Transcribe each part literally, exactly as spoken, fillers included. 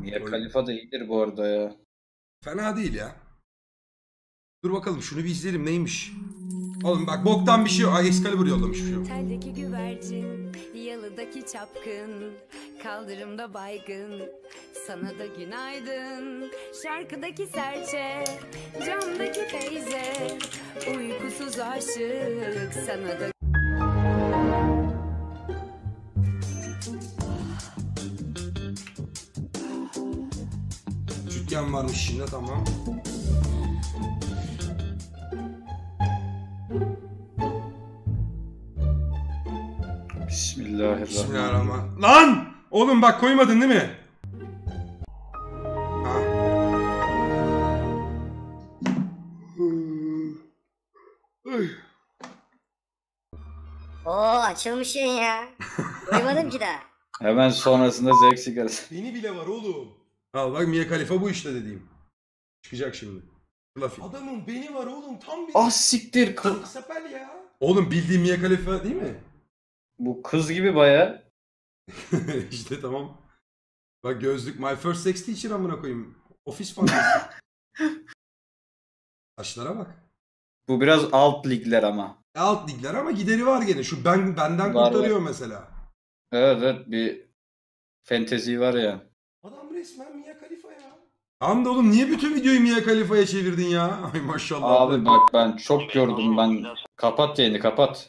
Mia Oy. Khalifa da iyidir bu arada ya. Fena değil ya. Dur bakalım şunu bir izleyelim neymiş. Oğlum bak boktan bir şey yok. Ay Excalibur yollamış şu. Teldeki güvercin, yalıdaki çapkın, kaldırımda baygın, sana da günaydın. Şarkıdaki serçe, camdaki teyze, uykusuz aşık, sana da... Dükkan varmış şimdi tamam. Bismillahirrahmanirrahim. Bismillahirrahmanirrahim. Lan! Oğlum bak koymadın değil mi? Ha. Oo açılmışsın ya. Duymadım ki daha. Hemen sonrasında zevk sigarası. Beni bile var oğlum. Al bak Mia Khalifa bu işte dediğim. Çıkacak şimdi. Fluffy. Adamın beni var oğlum tam bir... Ah siktir. Kız. Sapel ya. Oğlum bildiğin Mia Khalifa değil mi? Bu kız gibi baya. İşte tamam. Bak gözlük My First Sex Teacher amına koyayım. Ofis fantezi. Saçlara bak. Bu biraz alt ligler ama. Alt ligler ama gideri var gene. Şu ben benden Var, kurtarıyor var. mesela. Evet evet bir fantezi var ya. Adam resmen Mia Khalifa ya. Tamam da oğlum niye bütün videoyu Mia Khalifa'ya çevirdin ya? Ay maşallah. Abi bak ben çok gördüm ben. Kapat yayını kapat.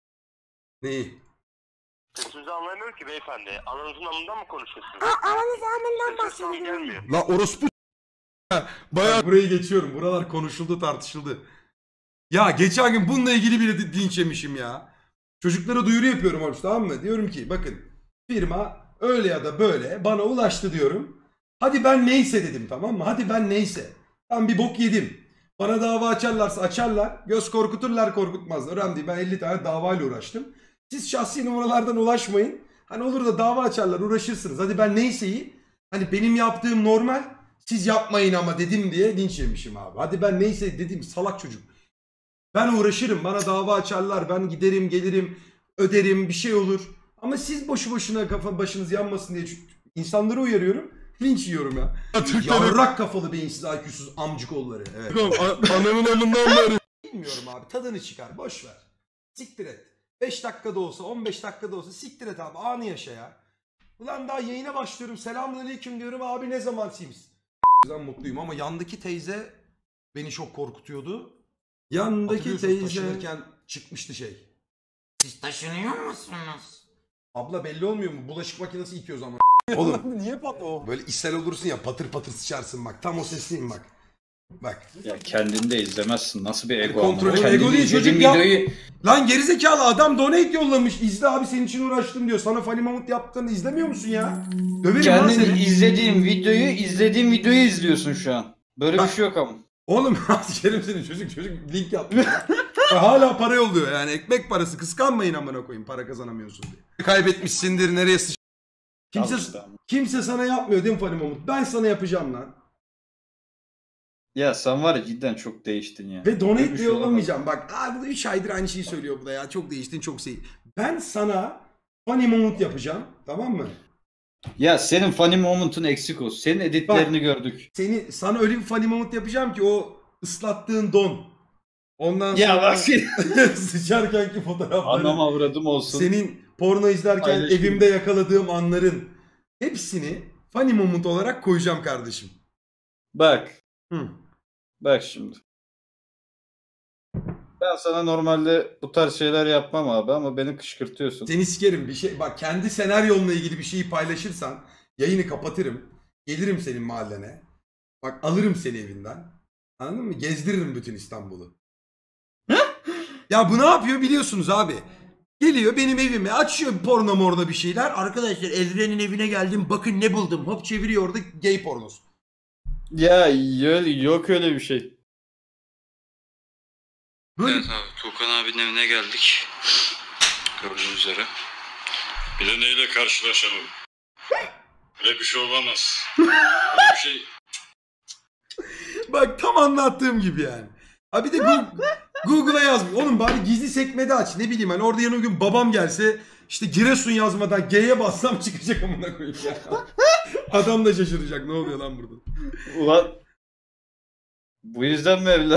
Neyi? Sesinizi anlayamıyorum ki beyefendi. Ananızın amından mı konuşuyorsunuz? Aa, aranız amından Sesim bahsediyorum. gelmiyor. La orospu bayağı burayı geçiyorum. Buralar konuşuldu tartışıldı. Ya geçen gün bununla ilgili bile linç yemişim ya. Çocuklara duyuru yapıyorum oğlum tamam mı? Diyorum ki bakın firma öyle ya da böyle bana ulaştı diyorum. Hadi ben neyse dedim tamam mı? Hadi ben neyse. Ben bir bok yedim. Bana dava açarlarsa açarlar. Göz korkuturlar korkutmazlar. Önemli değil ben elli tane davayla uğraştım. Siz şahsi numaralardan ulaşmayın. Hani olur da dava açarlar uğraşırsınız. Hadi ben neyseyi hani benim yaptığım normal siz yapmayın ama dedim diye linç yemişim abi. Hadi ben neyse dedim salak çocuk. Ben uğraşırım bana dava açarlar ben giderim gelirim öderim bir şey olur. Ama siz boşu boşuna kafa başınız yanmasın diye insanları uyarıyorum. Linç yiyorum ya. Yavrak kafalı beyinsiz I Q'suz amcık oğulları. Evet. Anamın amından beri. Bilmiyorum abi tadını çıkar boş ver. Siktir et. beş dakikada olsa on beş dakikada olsa siktir et abi anı yaşa ya. Ulan daha yayına başlıyorum selamünaleyküm diyorum abi ne zaman Sims. Ben mutluyum ama yandaki teyze beni çok korkutuyordu. Yandaki teyze taşınırken çıkmıştı şey. Siz taşınıyor musunuz? Abla belli olmuyor mu? Bulaşık makinesi itiyoruz ama. Oğlum Niye patlı o? böyle ishal olursun ya patır patır sıçarsın bak. Tam o sesliyim bak. Bak. Ya kendini de izlemezsin. Nasıl bir ego Kontrolü ama. ego Kendini değil, izlediğin çocuk ya. videoyu... Lan gerizekalı adam donate yollamış. İzle abi senin için uğraştım diyor. Sana Funny Moment yaptığını izlemiyor musun ya? Döverim lan Kendini seni. izlediğin videoyu izlediğin videoyu izliyorsun şu an. Böyle Bak. bir şey yok ama. Oğlum sikerim seni çocuk çocuk link yapmış. Hala para yolluyor yani ekmek parası kıskanmayın amına koyayım para kazanamıyorsun diye. Kaybetmişsindir nereye sıç... Kimse, işte ama. kimse sana yapmıyor değil mi Funny Moment? Ben sana yapacağım lan. Ya sen var ya cidden çok değiştin ya. Ve donate Böyle bir de şey olamaz. yollamayacağım. Bak abi bu da üç aydır aynı şeyi söylüyor bu da ya. Çok değiştin çok şey. Ben sana Funny Moment yapacağım. Tamam mı? Ya senin funny moment'un eksik olsun. Senin editlerini gördük. Seni sana öyle bir Funny Moment yapacağım ki o ıslattığın don. Ondan Ya sonra bak seni. sıçarkenki fotoğrafları. Anam avradım olsun. Senin porno izlerken Paylaşayım. evimde yakaladığım anların hepsini Funny Moment olarak koyacağım kardeşim. Bak. Hı. Bak şimdi. Ben sana normalde bu tarz şeyler yapmam abi ama beni kışkırtıyorsun. Seni sikerim bir şey. Bak kendi senaryonla ilgili bir şeyi paylaşırsan yayını kapatırım. Gelirim senin mahallene. Bak alırım seni evinden. Anladın mı? Gezdiririm bütün İstanbul'u. Ya bu ne yapıyor biliyorsunuz abi. Geliyor benim evime açıyor porno morda bir şeyler. Arkadaşlar Elren'in evine geldim bakın ne buldum. Hop çeviriyor orada gay pornosu. Ya yo- yok öyle bir şey. Böyle... Evet abi Tuğkan abinin evine geldik. Gördüğünüz üzere. Bir de neyle karşılaşalım? Öyle bir şey olamaz. Öyle bir şey... Bak tam anlattığım gibi yani. Ha bir de Google, Google'a yazmış. Oğlum bari gizli sekmede aç. Ne bileyim hani orada yarın gün babam gelse işte Giresun yazmadan G'ye bassam çıkacak amına koyayım ya. Adam da şaşıracak, ne oluyor lan burada? Ulan bu yüzden mi evlen?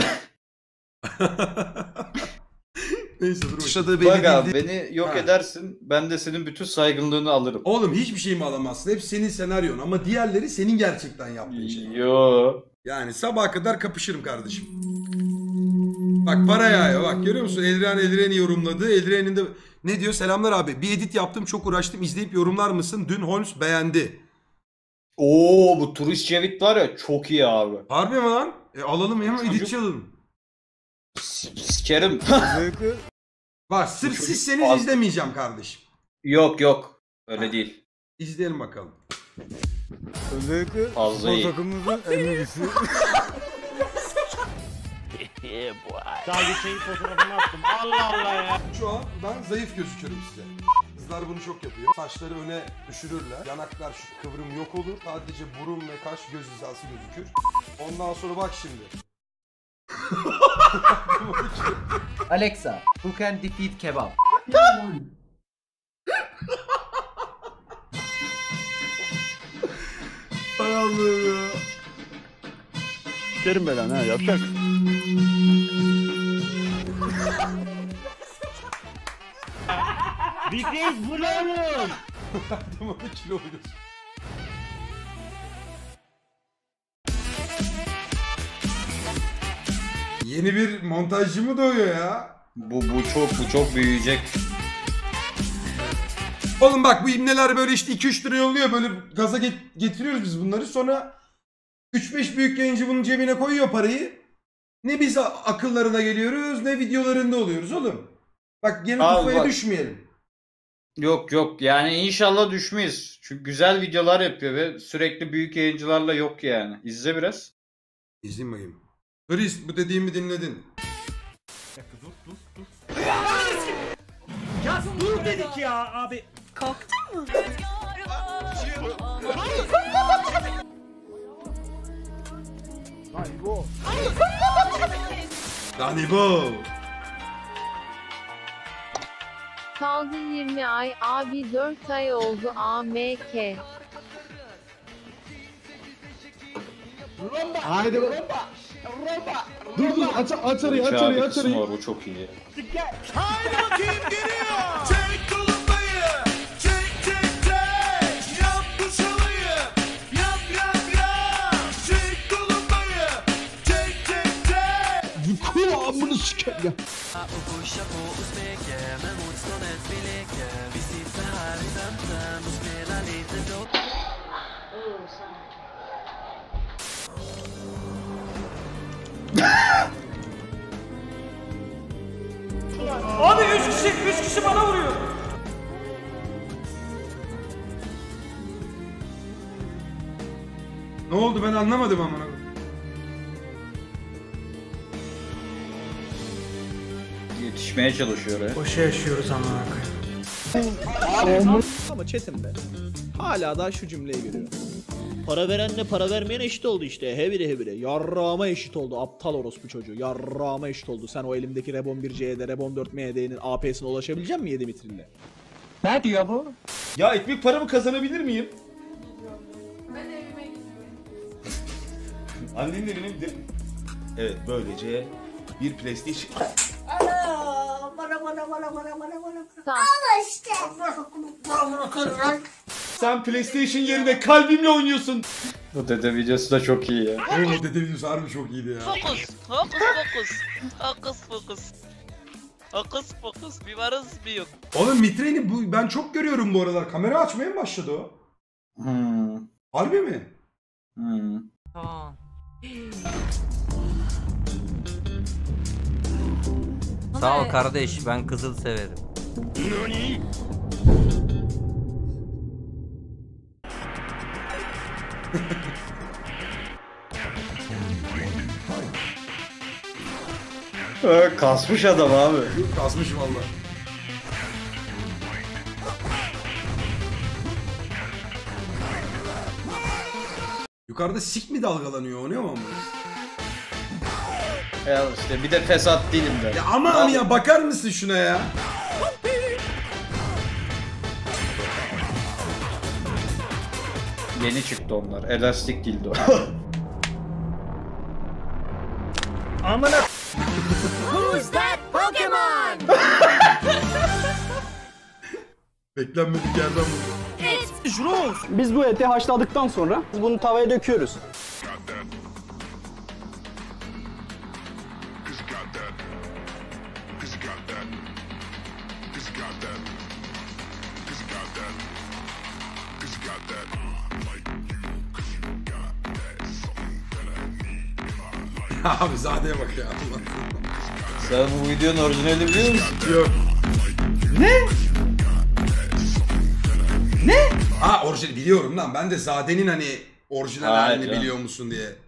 Neyse dur bakayım. Yaşadığı Bak belli abi değil. beni yok Ha. edersin. Ben de senin bütün saygınlığını alırım. Oğlum hiçbir şey mi alamazsın? Hep senin senaryon ama diğerleri senin gerçekten yaptığın şey. Yo. Yani sabaha kadar kapışırım kardeşim. Bak para yağıyor bak, görüyor musun? Eldiren Eldiren'i yorumladı. Eldiren'in de ne diyor? Selamlar abi. Bir edit yaptım, çok uğraştım. İzleyip yorumlar mısın? Dün Holmes beğendi. Oo bu turist Cevit var ya çok iyi abi. Harbi mi lan? E alalım ya, Çocuk- editçi alalım. S- Sikerim. Bak sırf çocuk sizseniz az- izlemeyeceğim kardeşim. Yok yok. Öyle değil. İzleyelim bakalım. Özellikle Fazla spor iyi. takımımızın en iyisi. Daha geçen fotoğrafını attım. Allah Allah ya. Şu an ben zayıf gözüküyorum size. Kızlar bunu çok yapıyor. Saçları öne düşürürler. Yanaklar şu kıvrım yok olur. Sadece burun ve kaş göz hizası gözükür. Ondan sonra bak şimdi. Alexa, who can defeat kebab? Hay Allah'ım ya. Sikerim ben lan ha yapacak. Big Reis bu ne oğlum? Tamam da kilo oluyorsun. Yeni bir montajcı mı doğuyor ya? Bu bu çok bu çok büyüyecek. Oğlum bak bu ibneler böyle işte iki üç lira yolluyor, böyle gaza get- getiriyoruz biz bunları, sonra üç beş büyük yayıncı bunun cebine koyuyor parayı. Ne biz a- akıllarına geliyoruz ne videolarında oluyoruz oğlum. Bak yeni Abi tufaya bak. düşmeyelim. Yok yok yani inşallah düşmeyiz. Çünkü güzel videolar yapıyor ve sürekli büyük yayıncılarla yok yani. İzle biraz. İzleyin bakayım. Chris bu dediğimi dinledin. Ya dur dedik ya abi. Dani bu. Salgın yirmi ay, abi dört ay oldu A M K. Haydi bak. Dur dur aç aç arayı aç Uçağı arayı bir aç kısmı arayı. var, bu çok iyi. Haydi bakayım geliyor. Çek tulumbayı. Çek çek çek. Yap bu çalıyı. Yap yap yap. Çek tulumbayı. Çek çek çek. Kulağımını siker ya. Abi üç kişi, üç kişi bana vuruyor. Ne oldu ben anlamadım amına. Yetişmeye çalışıyor ya. Boşa yaşıyoruz amına Ama chatimde hala daha şu cümleyi görüyorum. Para verenle para vermeyen eşit oldu işte. Hebire hebire. Yarrağıma eşit oldu. Aptal orospu çocuğu. Yarrağıma eşit oldu. Sen o elimdeki Rebon bir C'de, Rebon dört M D'nin A P'sine ulaşabilecek misin yedi mitrille? Ne diyor bu? Ya ekmek paramı kazanabilir miyim? Ben evime gidiyorum. Annenin evine gidelim. Evet böylece bir PlayStation. Sen PlayStation yerine kalbimle oynuyorsun. Bu dede videosu da çok iyi ya. Oğlum dede videosu harbi çok iyiydi ya. Fokus, fokus, fokus. Fokus, fokus. Fokus, fokus. Bir varız bir yok. Oğlum Mitre'ni bu ben çok görüyorum bu aralar. Kamera açmaya mı başladı o? Hmm. Harbi mi? Hmm. Tamam. Sağ ol kardeş, ben kızıl severim. Ee, kasmış adam abi. Kasmış valla. Yukarıda sik mi dalgalanıyor, o ne ama? Ya işte bir de fesat değilim de. Ya aman ya, bakar mısın şuna ya? Yeni çıktı onlar. Elastik dildo. Amına Who's that Pokemon? Beklenmedik yerden vurdu. It's Rose. Biz bu eti haşladıktan sonra bunu tavaya döküyoruz. Abi Zade'ye bak ya. Sen bu videonun orijinali biliyor musun? Yok. Ne? Ne? Ha orijinal biliyorum lan. Ben de Zade'nin hani orijinal Hayır halini canım. biliyor musun diye.